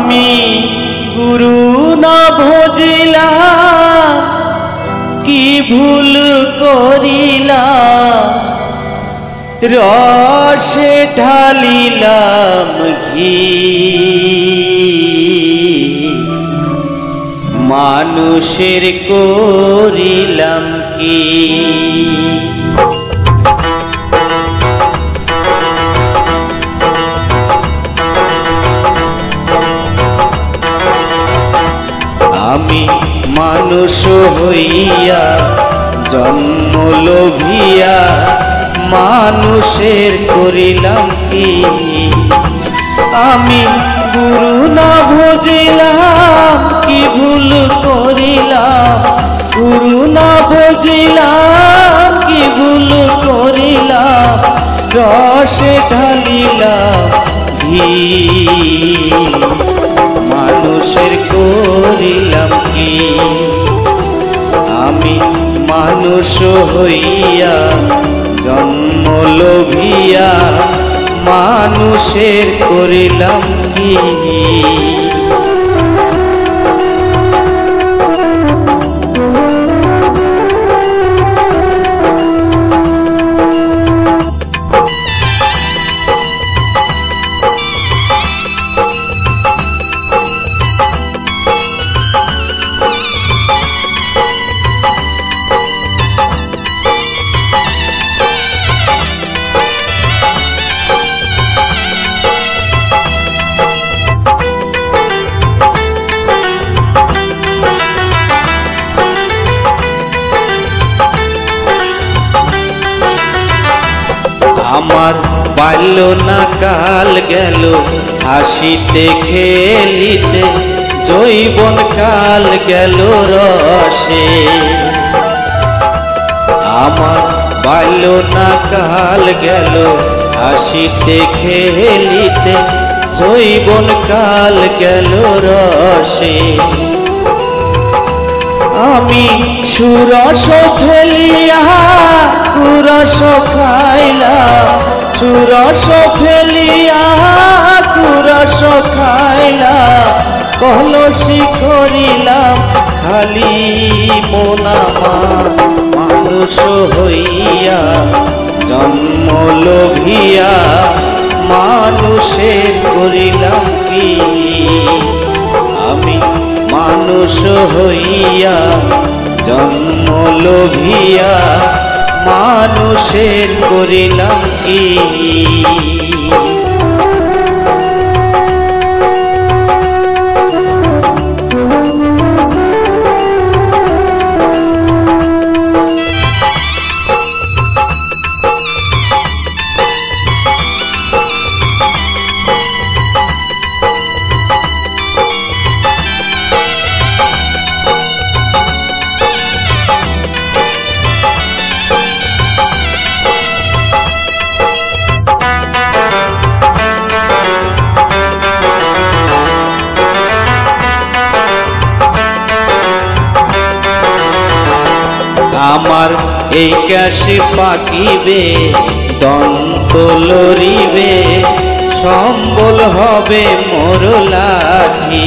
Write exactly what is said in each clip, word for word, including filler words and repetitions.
আমি গুরু না ভজিলাম কি ভুল করিলাম রসে ঢালিলাম ঘি মানুষের করিলাম কি আমি মানুষ হইয়া জন্ম লোভিয়া মানুষের করিলাম কি আমি গুরু না ভজিলাম কি ভুল করিলাম গুরু না ভজিলাম কি ভুল করিলাম রসে ঢালিলাম ঘি মানুষের করিলাম কি আমি মানুষ হইয়া জন্ম লোভিয়া মানুষের করিলাম কি আমার বাল্য না কাল গেল হাসিতে খেলিতে যৌবন কাল গেল রসে আমার বাল্য না কাল গেল হাসিতে খেলিতে যৌবন কাল গেল রসে আমি সুরস ফেলিয়া কুরস খাইলাম সুরস ফেলিয়া কুরস খাইলাম কলসি করিলাম খালি মোনামা মানুষ হইয়া জন্ম লোভিয়া মানুষের করিলাম কি আমি মানুষ হইয়া জন্ম লোভিয়া মানুষের করিলাম কি আমার এই কাশি পাকিবে দন্ত লড়িবে সম্বল হবে মোর লাঠি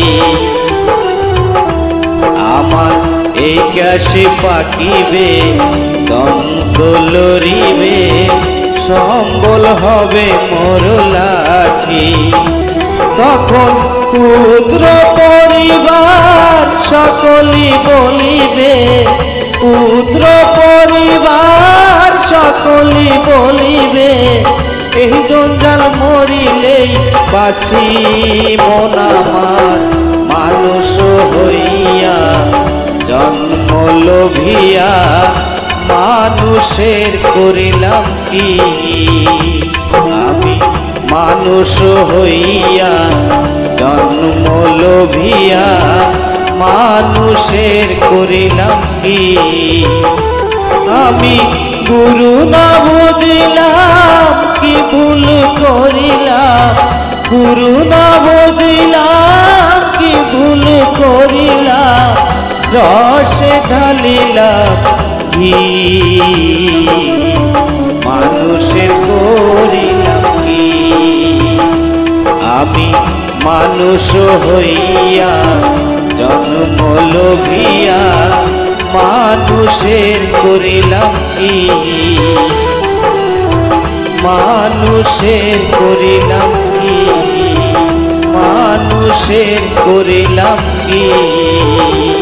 আমার এই কাশি পাকিবে দন্ত লড়িবে সম্বল হবে মোর লাঠি তখন পুত্র পরিবার সকলই বলিবে পুত্র পরিবার সকলই বলিবে এই জঞ্জাল মরিলেই বাসি মন আমার মানুষ হইয়া জন্ম লোভিয়া মানুষের করিলাম কি আমি মানুষ হইয়া জন্ম লোভিয়া মানুষের করিলাম কি আমি গুরু না বুঝিলাম কি ভুল করিলাম গুরু না বুঝিলাম কি ভুল করিলাম রসে ঢালিলাম ঘি মানুষের করিলাম কি আমি মানুষ মানুষ হইয়া জন্ম লোভিয়া মানুষের করিলাম কি মানুষের করিলাম কি মানুষের করিলাম কি